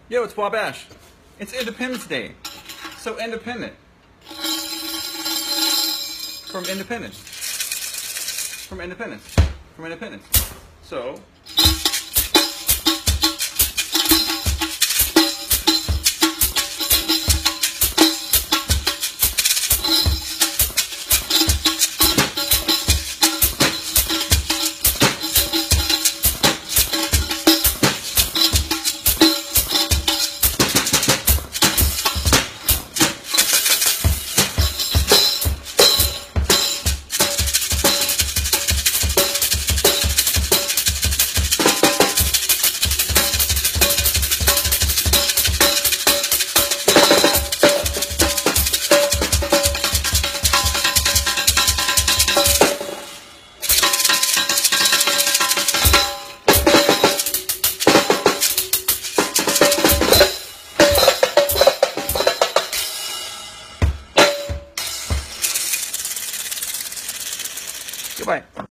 Yo, it's Wabash. It's Independence Day. So independent. From independence. From independence. From independence. So... Goodbye.